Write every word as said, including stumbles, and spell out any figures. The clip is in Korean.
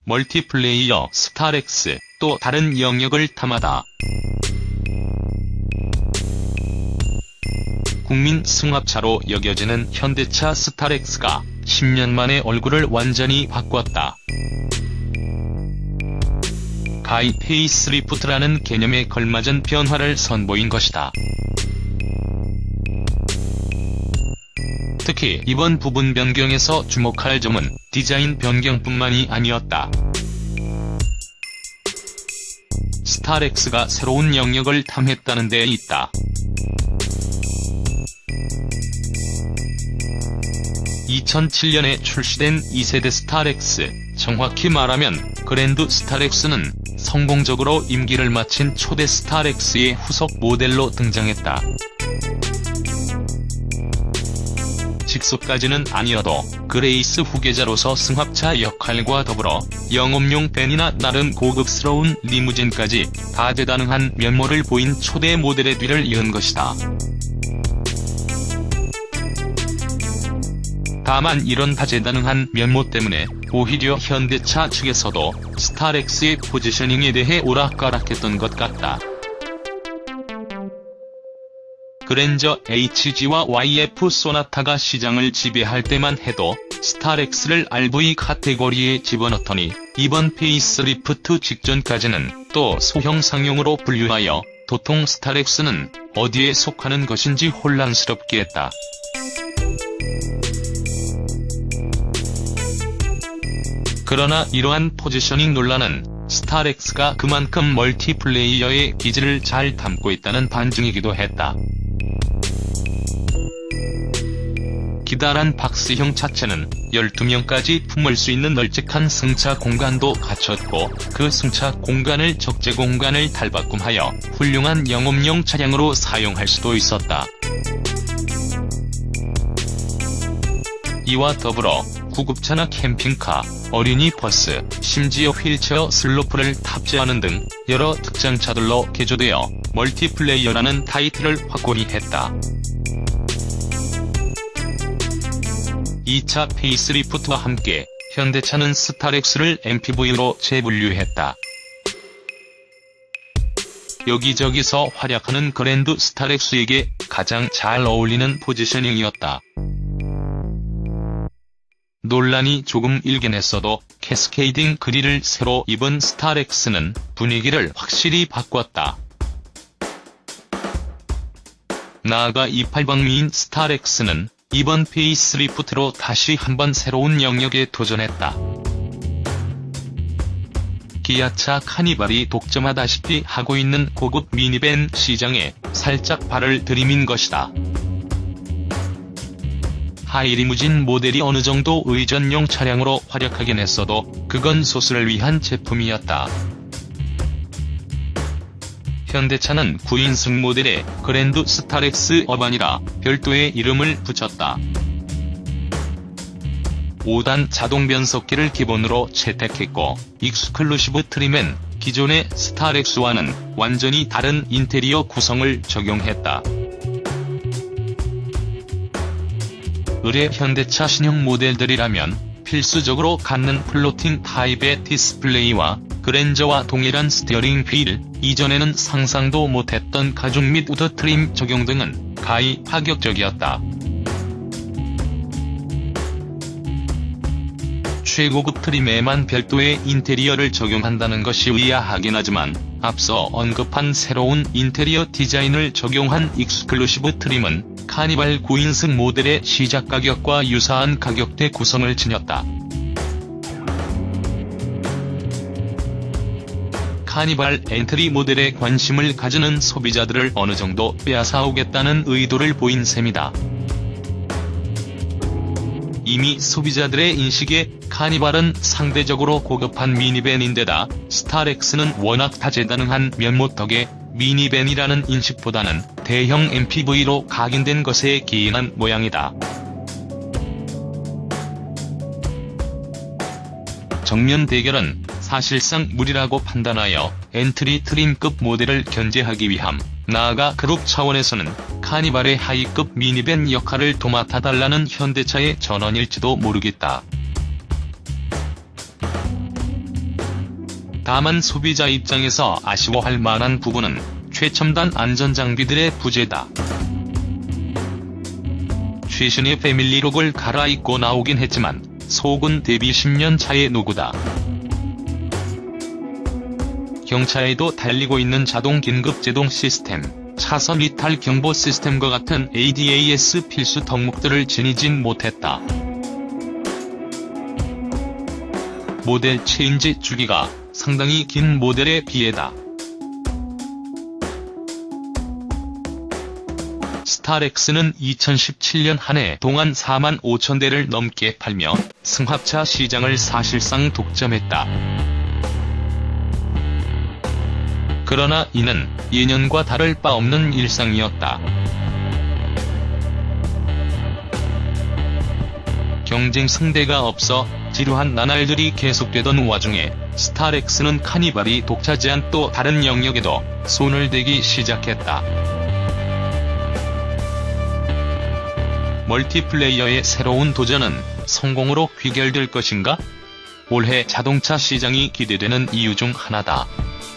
멀티플레이어 스타렉스, 또 다른 영역을 탐하다. 국민 승합차로 여겨지는 현대차 스타렉스가 십 년 만에 얼굴을 완전히 바꿨다. 가히 페이스리프트라는 개념에 걸맞은 변화를 선보인 것이다. 특히 이번 부분 변경에서 주목할 점은 디자인 변경뿐만이 아니었다. 스타렉스가 새로운 영역을 탐했다는 데 있다. 이천칠 년에 출시된 이 세대 스타렉스, 정확히 말하면 그랜드 스타렉스는 성공적으로 임기를 마친 초대 스타렉스의 후속 모델로 등장했다. 직속까지는 아니어도 그레이스 후계자로서 승합차 역할과 더불어 영업용 밴이나 나름 고급스러운 리무진까지 다재다능한 면모를 보인 초대 모델의 뒤를 이은 것이다. 다만 이런 다재다능한 면모 때문에 오히려 현대차 측에서도 스타렉스의 포지셔닝에 대해 오락가락했던 것 같다. 그랜저 에이치지와 와이에프 소나타가 시장을 지배할 때만 해도 스타렉스를 알브이 카테고리에 집어넣더니 이번 페이스리프트 직전까지는 또 소형 상용으로 분류하여 도통 스타렉스는 어디에 속하는 것인지 혼란스럽게 했다. 그러나 이러한 포지셔닝 논란은 스타렉스가 그만큼 멀티플레이어의 기질을 잘 담고 있다는 반증이기도 했다. 기다란 박스형 차체는 열두 명까지 품을 수 있는 널찍한 승차 공간도 갖췄고, 그 승차 공간을 적재 공간을 탈바꿈하여 훌륭한 영업용 차량으로 사용할 수도 있었다. 이와 더불어 구급차나 캠핑카, 어린이 버스, 심지어 휠체어 슬로프를 탑재하는 등 여러 특장차들로 개조되어 멀티플레이어라는 타이틀을 확고히 했다. 이 차 페이스리프트와 함께 현대차는 스타렉스를 엠피브이로 재분류했다. 여기저기서 활약하는 그랜드 스타렉스에게 가장 잘 어울리는 포지셔닝이었다. 논란이 조금 일긴 했어도 캐스케이딩 그릴을 새로 입은 스타렉스는 분위기를 확실히 바꿨다. 나아가 이팔방미인 스타렉스는 이번 페이스리프트로 다시 한번 새로운 영역에 도전했다. 기아차 카니발이 독점하다시피 하고 있는 고급 미니밴 시장에 살짝 발을 들이민 것이다. 하이리무진 모델이 어느 정도 의전용 차량으로 활약하긴 했어도 그건 소수를 위한 제품이었다. 현대차는 구 인승 모델에 그랜드 스타렉스 어반이라 별도의 이름을 붙였다. 오 단 자동 변속기를 기본으로 채택했고, 익스클루시브 트림엔 기존의 스타렉스와는 완전히 다른 인테리어 구성을 적용했다. 의뢰 현대차 신형 모델들이라면 필수적으로 갖는 플로팅 타입의 디스플레이와 그랜저와 동일한 스티어링 휠, 이전에는 상상도 못했던 가죽 및 우드 트림 적용 등은 가히 파격적이었다. 최고급 트림에만 별도의 인테리어를 적용한다는 것이 의아하긴 하지만, 앞서 언급한 새로운 인테리어 디자인을 적용한 익스클루시브 트림은 카니발 구 인승 모델의 시작 가격과 유사한 가격대 구성을 지녔다. 카니발 엔트리 모델에 관심을 가지는 소비자들을 어느 정도 빼앗아오겠다는 의도를 보인 셈이다. 이미 소비자들의 인식에 카니발은 상대적으로 고급한 미니밴인데다 스타렉스는 워낙 다재다능한 면모 덕에 미니밴이라는 인식보다는 대형 엠피브이로 각인된 것에 기인한 모양이다. 정면 대결은 사실상 무리라고 판단하여 엔트리 트림급 모델을 견제하기 위함, 나아가 그룹 차원에서는 카니발의 하이급 미니밴 역할을 도맡아달라는 현대차의 전언일지도 모르겠다. 다만 소비자 입장에서 아쉬워할 만한 부분은 최첨단 안전장비들의 부재다. 최신의 패밀리록을 갈아입고 나오긴 했지만 속은 대비 십 년 차의 노구다. 경차에도 달리고 있는 자동 긴급 제동 시스템, 차선 이탈 경보 시스템과 같은 에이디에이에스 필수 덕목들을 지니진 못했다. 모델 체인지 주기가 상당히 긴 모델에 비해다. 스타렉스는 이천십칠 년 한 해 동안 사만 오천 대를 넘게 팔며 승합차 시장을 사실상 독점했다. 그러나 이는 예년과 다를 바 없는 일상이었다. 경쟁 상대가 없어 지루한 나날들이 계속되던 와중에 스타렉스는 카니발이 독차지한 또 다른 영역에도 손을 대기 시작했다. 멀티플레이어의 새로운 도전은 성공으로 귀결될 것인가? 올해 자동차 시장이 기대되는 이유 중 하나다.